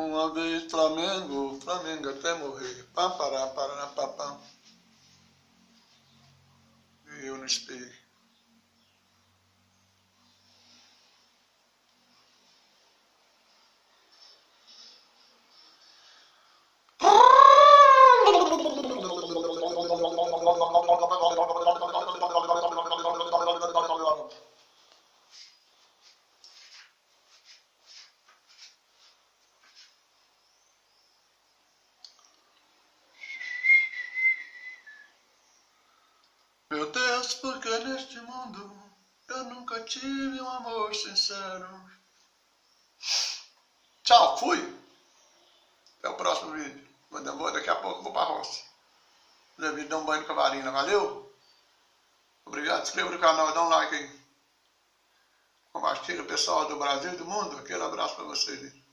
Uma vez Flamengo, Flamengo até morrer. Pá, pará, pará, pá, pá. E eu no espelho. Meu Deus, porque neste mundo eu nunca tive um amor sincero. Tchau, fui! Até o próximo vídeo. Daqui a pouco eu vou pra roça. Levi, dá um banho de cavalinho, valeu? Obrigado, se inscreva no canal, dá um like aí. Compartilha o pessoal do Brasil e do mundo. Aquele abraço pra vocês aí.